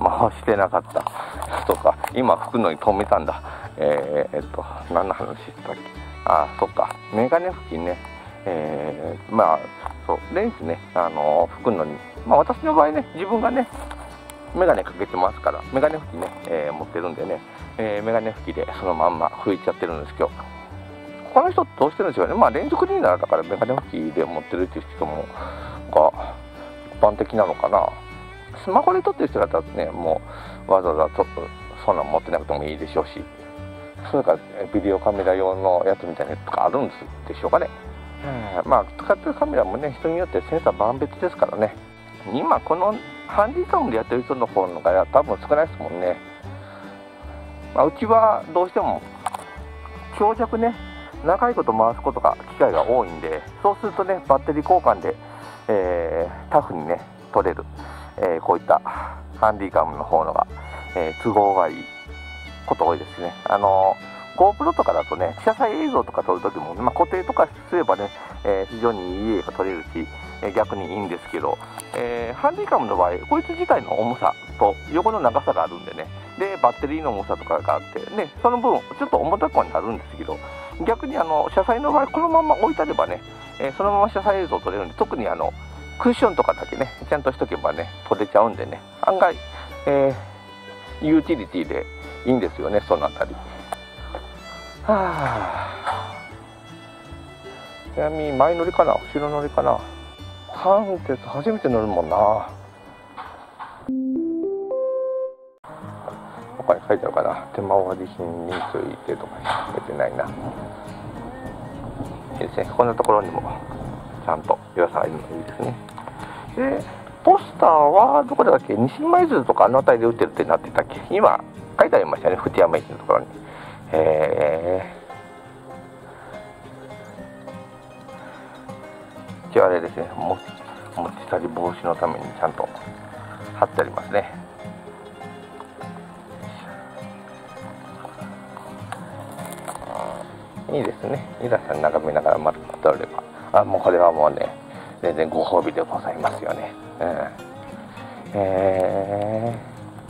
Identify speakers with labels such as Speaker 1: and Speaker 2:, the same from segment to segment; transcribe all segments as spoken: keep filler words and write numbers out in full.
Speaker 1: 回してなかったとか、今吹くのに止めたんだ。えー、っと何の話したっけ。あ、そっか、メガネ拭きね。えー、まあそうレンズね、あの拭くのに、まあ私の場合ね、自分がねメガネかけてますから、メガネ拭きね、えー、持ってるんでね、えー、メガネ拭きでそのまんま拭いちゃってるんですけど、他の人ってどうしてるんですよね。まあレンズクリーナーだからメガネ拭きで持ってるっていう人もが一般的なのかな。スマホで撮ってる人だったらね、もうわざわざとそんなん持ってなくてもいいでしょうし、それからビデオカメラ用のやつみたいなやつとかあるんでしょうかね。まあ使ってるカメラもね、人によってセンサー万別ですからね。今このハンディカムでやってる人の方が多分少ないですもんね。まあ、うちはどうしても長尺ね、長いこと回すことが機会が多いんで、そうするとね、バッテリー交換で、えー、タフにね取れる、えー、こういったハンディカムの方のが、えー、都合がいいこと多いですね。あのー GoPro とかだとね、車載映像とか撮るときも、まあ、固定とかすればね、えー、非常にいい絵が撮れるし、えー、逆にいいんですけど、えー、ハンディカムの場合、こいつ自体の重さと横の長さがあるんでね、でバッテリーの重さとかがあってね、その分ちょっと重たくはなるんですけど、逆にあの車載の場合、このまま置いてあればね、えー、そのまま車載映像撮れるんで、特にあのクッションとかだけねちゃんとしとけばね撮れちゃうんでね、案外、えー、ユーティリティでいいんですよね、そのあたり。はあ、ちなみに前乗りかな、後ろ乗りかな。三鉄初めて乗るもんな。他に書いてあるかな。手回り品についてとか書いてないな。いいですね、こんなところにもちゃんと岩さんがいるのいいですね。でポスターはどこだっけ、西舞鶴とかあの辺りで売ってるってなってたっけ。今書いてありましたね、福山駅のところに。へえ。一応あれですね、持ち持ち去り防止のためにちゃんと貼ってありますね。いいですね、イラさん眺めながら待っておれば、あ、もうこれはもうね、全然ご褒美でございますよね。うん、え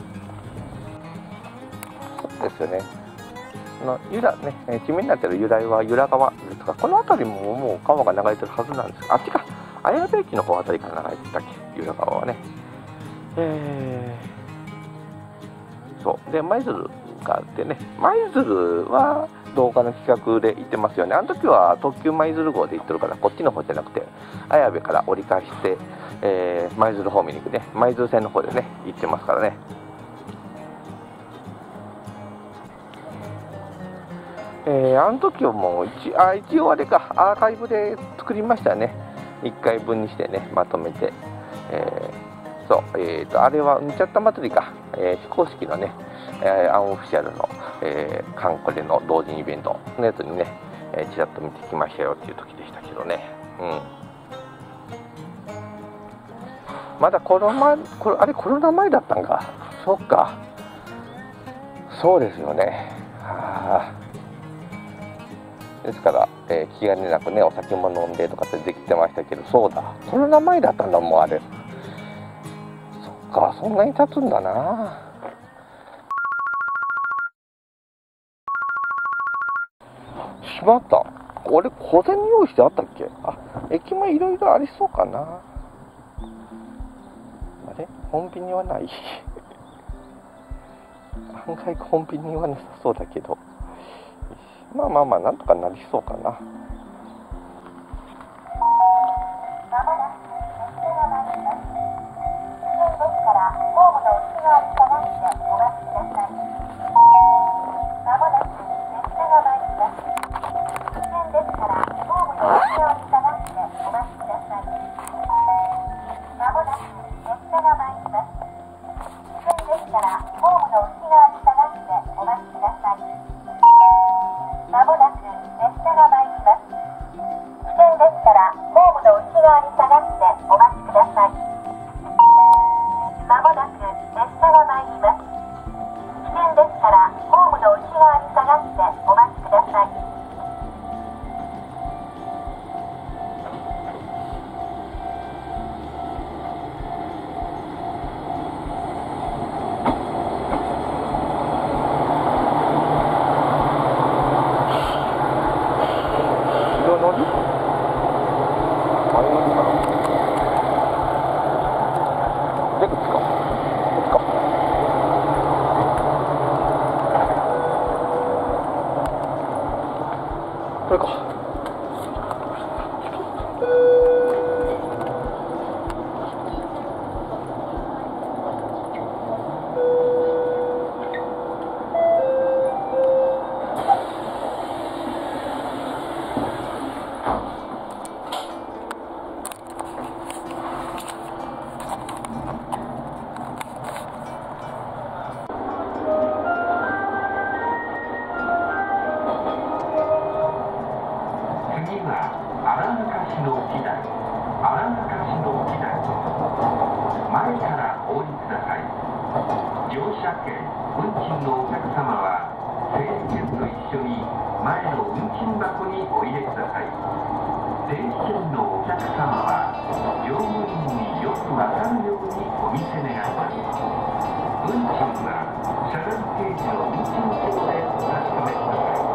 Speaker 1: ー、そうですよね。の由来ね、えー、地名になっている由来は由良川ですが、この辺りももう川が流れてるはずなんですが、あっちか、綾部駅の方あたりから流れてたっけ、由良川はね。えー、そうで舞鶴があってね、舞鶴は動画の企画で行ってますよね。あの時は特急舞鶴号で行ってるから、こっちの方じゃなくて綾部から折り返して、えー、舞鶴方面に行くね、舞鶴線の方でね行ってますからね。えー、あの時はもう 一, あ一応あれか、アーカイブで作りましたね。いっかいぶんにしてね、まとめて、えー、そう、えーとあれはうんちゃった祭りか、えー、非公式のね、えー、アンオフィシャルの、えー、カンコレの同人イベントのやつにね、えー、ちらっと見てきましたよっていう時でしたけどね。うん、まだコロナ、これあれコロナ前だったんか。そっか、そうですよね。はあ、ですから、えー、気兼ねなくね、お酒も飲んでとかってできてましたけど、そうだ、コロナ前だったんだもん、あれ。そっか、そんなに経つんだな。しまった、俺小銭用意してあったっけ。あ、駅前いろいろありそうかな。あれ、コンビニはない案外コンビニはなさそうだけど、まあまあまあ、なんとかなりそうかな。まもなく列車が参ります。
Speaker 2: 荒坂市の機内、前からお降りください。乗車券、運賃のお客様は整理券と一緒に前の運賃箱にお入れください。停止券のお客様は乗務員によくわかるようにお見せ願います。運賃は車内掲示の運賃表でお確かめください。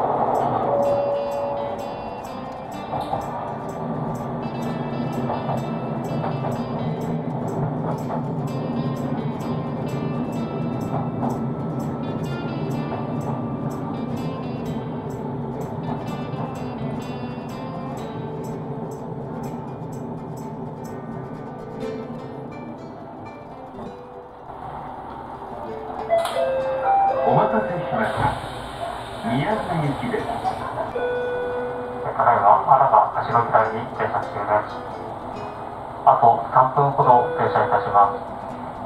Speaker 2: お待たせしました。宮津行きです。
Speaker 3: ただいま荒賀柏木台に停車中です。あとさんぷんほど停車いたします。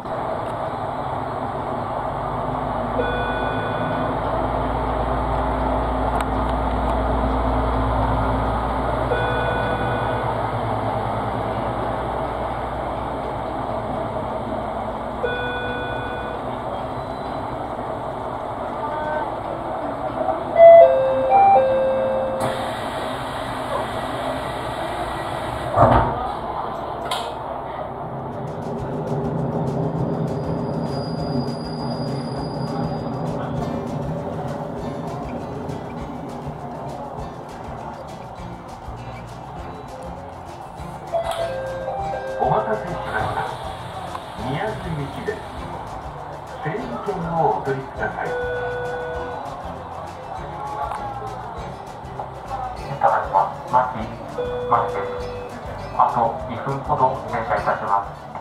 Speaker 2: お待たせしました。宮津行きです。整理券をお取りください。
Speaker 3: ただいま、マジ、マジです。あとにふんほど停車いたします。